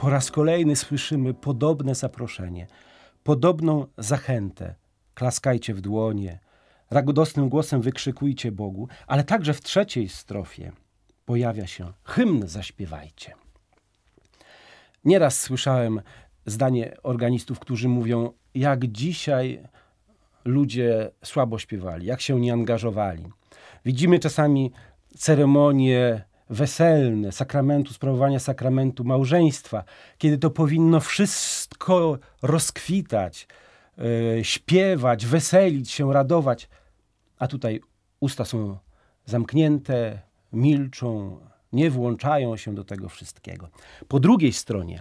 po raz kolejny słyszymy podobne zaproszenie, podobną zachętę. Klaskajcie w dłonie, ragodosnym głosem wykrzykujcie Bogu, ale także w trzeciej strofie pojawia się hymn zaśpiewajcie. Nieraz słyszałem zdanie organistów, którzy mówią, jak dzisiaj ludzie słabo śpiewali, jak się nie angażowali. Widzimy czasami ceremonie weselne, sprawowania sakramentu małżeństwa, kiedy to powinno wszystko rozkwitać, śpiewać, weselić się, radować. A tutaj usta są zamknięte, milczą, nie włączają się do tego wszystkiego. Po drugiej stronie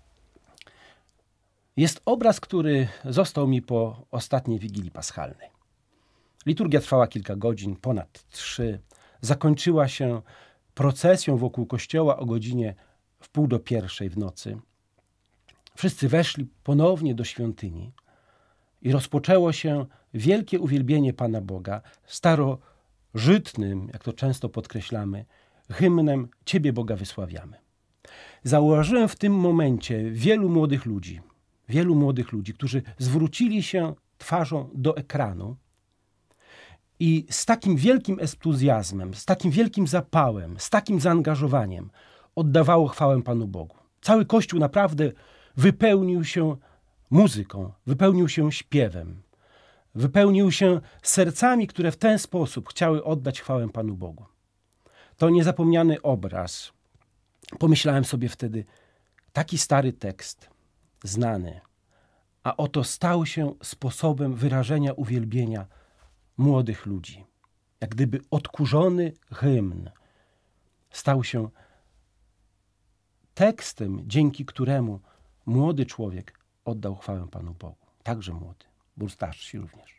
jest obraz, który został mi po ostatniej Wigilii Paschalnej. Liturgia trwała kilka godzin, ponad 3. Zakończyła się procesją wokół kościoła o godzinie 12:45 w nocy. Wszyscy weszli ponownie do świątyni i rozpoczęło się wielkie uwielbienie Pana Boga starożytnym, jak to często podkreślamy, hymnem Ciebie Boga wysławiamy. Zauważyłem w tym momencie wielu młodych ludzi, którzy zwrócili się twarzą do ekranu i z takim wielkim entuzjazmem, z takim wielkim zapałem, z takim zaangażowaniem oddawało chwałę Panu Bogu. Cały Kościół naprawdę wypełnił się muzyką, wypełnił się śpiewem, wypełnił się sercami, które w ten sposób chciały oddać chwałę Panu Bogu. To niezapomniany obraz. Pomyślałem sobie wtedy, taki stary tekst, znany, a oto stał się sposobem wyrażenia uwielbienia młodych ludzi. Jak gdyby odkurzony hymn stał się tekstem, dzięki któremu młody człowiek oddał chwałę Panu Bogu. Także młody, był starszy również.